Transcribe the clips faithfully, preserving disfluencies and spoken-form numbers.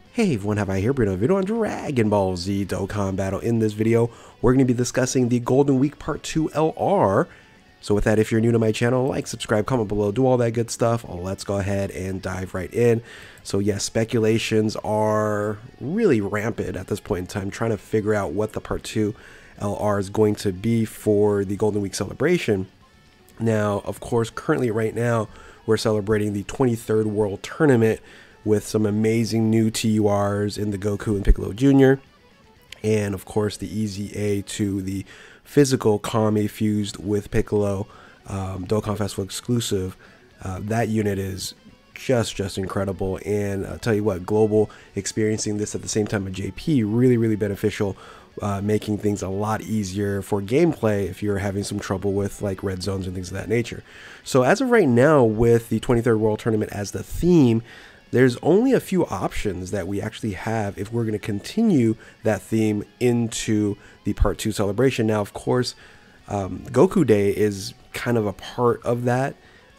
Hey everyone, have I here bringing a video on Dragon Ball Z Dokkan Battle. In this video, we're going to be discussing the Golden Week Part two L R. So with that, if you're new to my channel, like, subscribe, comment below, do all that good stuff. Let's go ahead and dive right in. So yes, speculations are really rampant at this point in time, trying to figure out what the Part two L R is going to be for the Golden Week celebration. Now, of course, currently right now, we're celebrating the twenty-third World Tournament with some amazing new T U Rs in the Goku and Piccolo Junior And of course the E Z A to the physical Kami fused with Piccolo um, Dokkan Festival exclusive. Uh, that unit is just just incredible, and I'll tell you what, global experiencing this at the same time of J P, really really beneficial, uh, making things a lot easier for gameplay if you're having some trouble with like red zones and things of that nature. So as of right now, with the twenty-third World Tournament as the theme, there's only a few options that we actually have if we're going to continue that theme into the Part two celebration. Now, of course, um, Goku Day is kind of a part of that.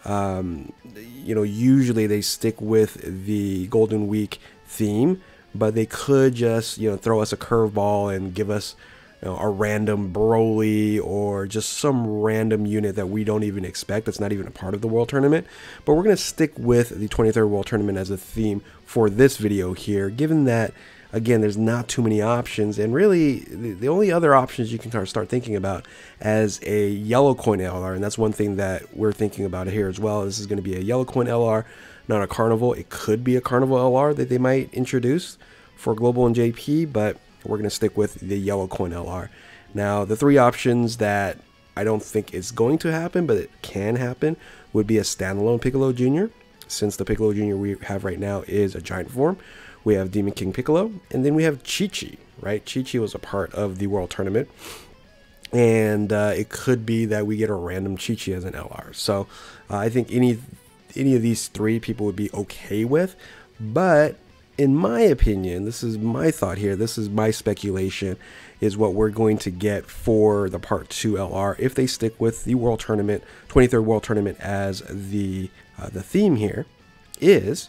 Um, you know, usually they stick with the Golden Week theme, but they could just, you know, throw us a curveball and give us, you know, a random Broly or just some random unit that we don't even expect, that's not even a part of the World Tournament. But we're going to stick with the twenty-third World Tournament as a theme for this video here, given that, again, there's not too many options, and really the, the only other options you can start thinking about as a yellow coin L R, and that's one thing that we're thinking about here as well. This is going to be a yellow coin L R, not a carnival. It could be a carnival L R that they might introduce for Global and J P, but we're going to stick with the yellow coin L R. Now, the three options that I don't think is going to happen, but it can happen, would be a standalone Piccolo Junior, since the Piccolo Junior we have right now is a giant form. We have Demon King Piccolo, and then we have Chi-Chi, right? Chi-Chi was a part of the World Tournament, and uh, it could be that we get a random Chi-Chi as an L R. So uh, I think any any of these three people would be okay with, but in my opinion, this is my thought here, this is my speculation, is what we're going to get for the Part two L R if they stick with the World Tournament, twenty-third World Tournament as the uh, the theme here, is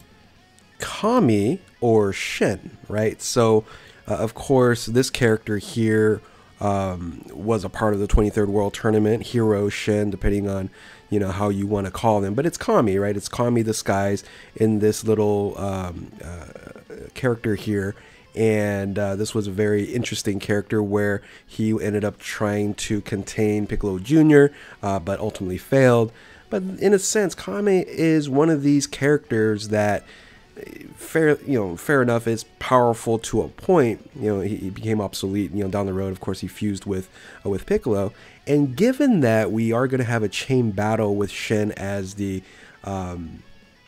Kami or Shen, right? So, uh, of course, this character here um, was a part of the twenty-third World Tournament, Hero, Shen, depending on, you know, how you want to call them. But it's Kami, right? It's Kami disguised in this little um, uh, character here. And uh, this was a very interesting character where he ended up trying to contain Piccolo Junior, uh, but ultimately failed. But in a sense, Kami is one of these characters that, fair, you know, fair enough, is powerful to a point. You know, he, he became obsolete, you know, down the road. Of course, he fused with uh, with Piccolo. And given that we are going to have a chain battle with Shen as the um,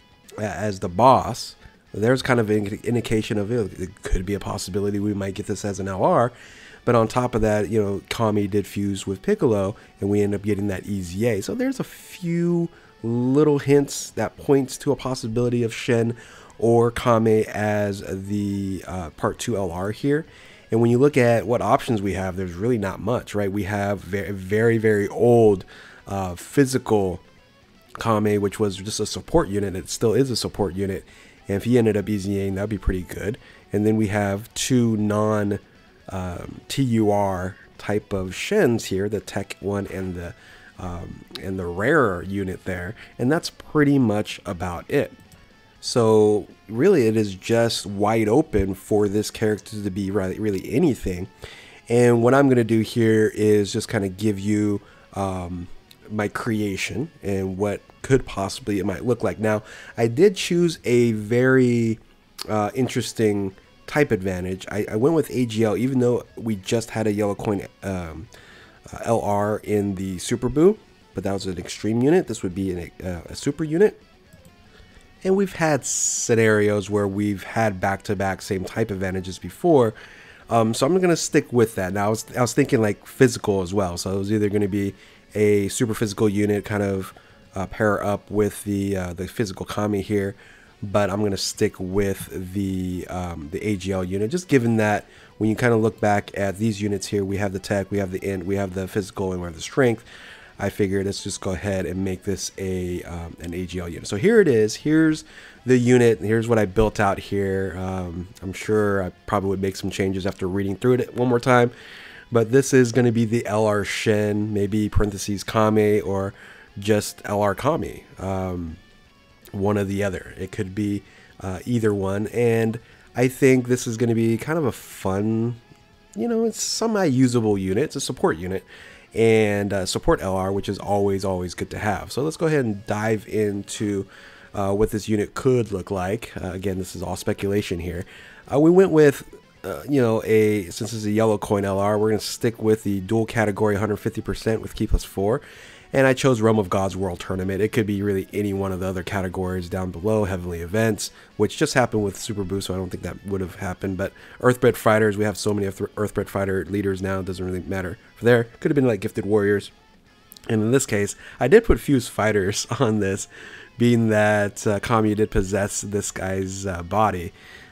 as the boss, there's kind of an indication of it. It could be a possibility we might get this as an L R. But on top of that, you know, Kami did fuse with Piccolo, and we end up getting that E Z A. So there's a few little hints that points to a possibility of Shen or Kami as the uh, Part two L R here. And when you look at what options we have, there's really not much, right? We have very, very, very old uh, physical Kami, which was just a support unit. It still is a support unit. And if he ended up EZAing, that'd be pretty good. And then we have two non um, T U R type of Shens here, the tech one and the um, and the rarer unit there. And that's pretty much about it. So really, it is just wide open for this character to be really, really anything. And what I'm going to do here is just kind of give you um, my creation and what could possibly it might look like. Now, I did choose a very uh, interesting type advantage. I, I went with A G L, even though we just had a yellow coin um, uh, L R in the Super Boo, but that was an extreme unit. This would be an, uh, a super unit. And we've had scenarios where we've had back-to-back same type advantages before. Um, so I'm going to stick with that. Now, I was, I was thinking like physical as well. So it was either going to be a super physical unit, kind of uh, pair up with the uh, the physical Kami here. But I'm going to stick with the, um, the A G L unit, just given that when you kind of look back at these units here, we have the tech, we have the int, we have the physical, and we have the strength. I figured let's just go ahead and make this a um, an A G L unit. So here it is. Here's the unit. Here's what I built out here. Um, I'm sure I probably would make some changes after reading through it one more time. But this is going to be the L R Shen, maybe parentheses Kame, or just L R Kame. Um, one or the other. It could be uh, either one. And I think this is going to be kind of a fun, you know, it's semi-usable unit. It's a support unit. And uh, support L R, which is always, always good to have. So let's go ahead and dive into uh, what this unit could look like. Uh, again, this is all speculation here. Uh, we went with, uh, you know, a since it's a yellow coin L R, we're going to stick with the dual category one hundred fifty percent with key plus four. And I chose Realm of Gods World Tournament. It could be really any one of the other categories down below, Heavenly Events, which just happened with Super Boost, so I don't think that would have happened. But Earthbred Fighters, we have so many Earthbred Fighter leaders now, it doesn't really matter for there. Could have been like Gifted Warriors. And in this case, I did put Fused Fighters on this, being that uh, Kami did possess this guy's uh, body.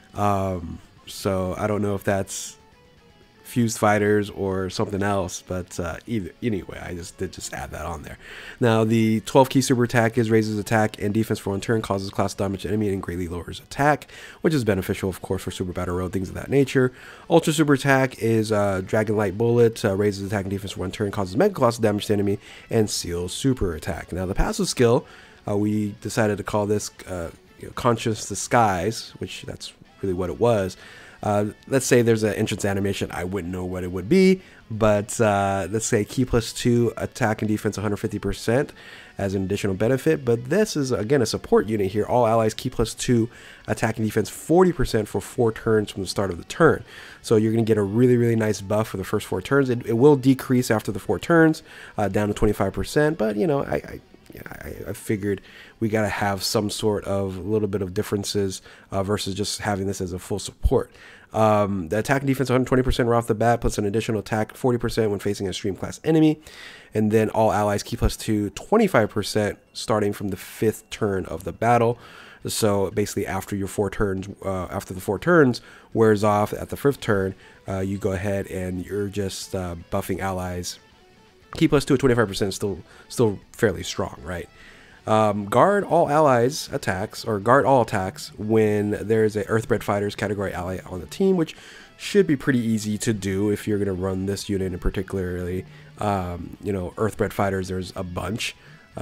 Um, so I don't know if that's Fused Fighters or something else, but uh, either anyway, I just did just add that on there. Now the twelve key super attack is raises attack and defense for one turn, causes class damage to enemy, and greatly lowers attack, which is beneficial, of course, for Super Battle Road, things of that nature. Ultra super attack is uh, Dragon Light Bullet, uh, raises attack and defense for one turn, causes mega class damage to enemy, and seals super attack. Now the passive skill, uh, we decided to call this uh, you know, Conscious Disguise, which that's really what it was. Uh, let's say there's an entrance animation, I wouldn't know what it would be, but uh, let's say key plus two attack and defense one hundred fifty percent as an additional benefit. But this is again a support unit here. All allies key plus two attack and defense forty percent for four turns from the start of the turn. So you're going to get a really, really nice buff for the first four turns. It, it will decrease after the four turns uh, down to twenty-five percent, but you know, I, I I, I figured we got to have some sort of a little bit of differences uh, versus just having this as a full support. Um, the attack and defense one hundred twenty percent right off the bat, plus an additional attack forty percent when facing a stream class enemy. And then all allies key plus two twenty-five percent starting from the fifth turn of the battle. So basically after your four turns, uh, after the four turns wears off at the fifth turn, uh, you go ahead and you're just uh, buffing allies. Key plus two at twenty-five percent is still, still fairly strong, right? Um, guard all allies attacks, or guard all attacks when there's a Earthbred Fighters category ally on the team, which should be pretty easy to do if you're going to run this unit, and particularly, um, you know, Earthbred Fighters, there's a bunch.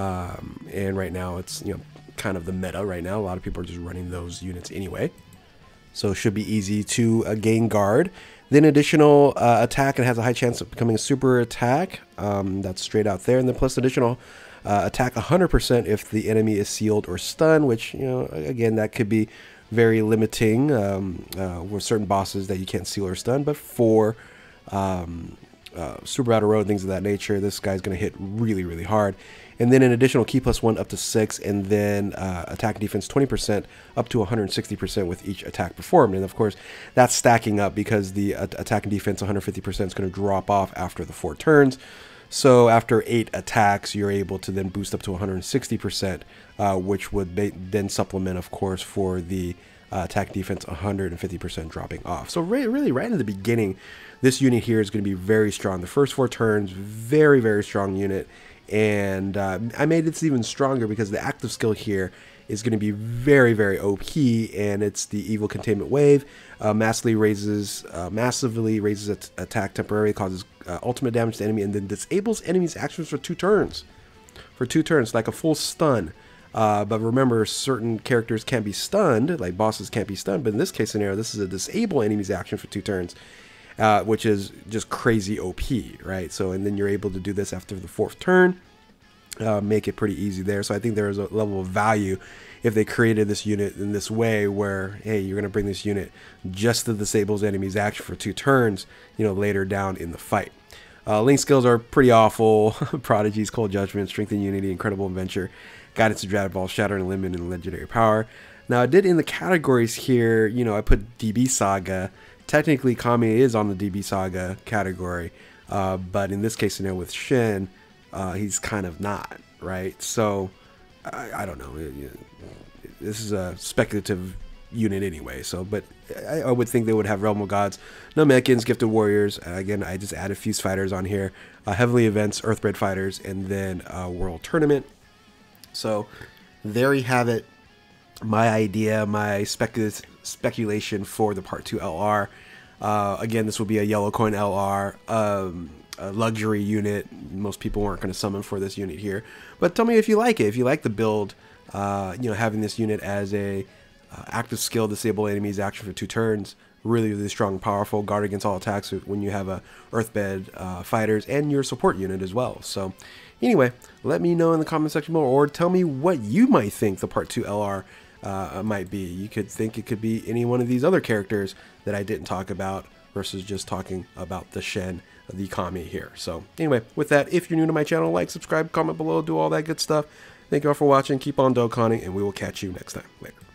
Um, and right now it's, you know, kind of the meta right now. A lot of people are just running those units anyway. So it should be easy to uh, gain guard. Then additional uh, attack, and has a high chance of becoming a super attack. Um, that's straight out there. And then plus additional uh, attack one hundred percent if the enemy is sealed or stunned, which, you know, again, that could be very limiting um, uh, with certain bosses that you can't seal or stun. But for um, uh, Super Battle Road, things of that nature, this guy's going to hit really, really hard. And then an additional key plus one up to six, and then uh, attack and defense twenty percent up to one hundred sixty percent with each attack performed. And of course, that's stacking up because the uh, attack and defense one hundred fifty percent is going to drop off after the four turns. So after eight attacks, you're able to then boost up to one hundred sixty percent, uh, which would then supplement, of course, for the uh, attack defense one hundred fifty percent dropping off. So really, really right in the beginning, this unit here is going to be very strong. The first four turns, very, very strong unit. And uh, I made it even stronger because the active skill here is going to be very, very O P, and it's the Evil Containment Wave. Uh, massively raises, uh, massively raises at attack temporarily, causes uh, ultimate damage to enemy, and then disables enemies' actions for two turns. For two turns, like a full stun. Uh, but remember, certain characters can't be stunned, like bosses can't be stunned. But in this case scenario, this is a disable enemy's action for two turns. Uh, which is just crazy O P, right? So, and then you're able to do this after the fourth turn, uh, make it pretty easy there. So I think there is a level of value if they created this unit in this way where, hey, you're going to bring this unit just to disable enemy's action for two turns, you know, later down in the fight. Uh, Link skills are pretty awful. Prodigies, Cold Judgment, Strength and Unity, Incredible Adventure, Guidance to Dragonball, Shattering Limit, and Legendary Power. Now I did in the categories here, you know, I put D B Saga. Technically, Kame is on the D B Saga category, uh, but in this case scenario with Shen, uh, he's kind of not, right? So, I, I don't know. This is a speculative unit anyway. So, but I, I would think they would have Realm of Gods, Namekians, Gifted Warriors. Uh, again, I just added Fused Fighters on here, uh, Heavenly Events, Earthbred Fighters, and then uh, World Tournament. So there you have it. My idea, my specul speculation for the Part two L R. Uh, again, this will be a yellow coin L R, um, a luxury unit. Most people weren't going to summon for this unit here. But tell me if you like it. If you like the build, uh, you know, having this unit as a uh, active skill, disable enemies action for two turns. Really, really strong, powerful, guard against all attacks when you have a Earthbed uh, fighters and your support unit as well. So anyway, let me know in the comment section below, or tell me what you might think the Part two L R Uh, might be. You could think it could be any one of these other characters that I didn't talk about versus just talking about the Shen, the Kami here. So anyway, with that, if you're new to my channel, like, subscribe, comment below, do all that good stuff. Thank you all for watching. Keep on Dokkaning, and we will catch you next time. Later.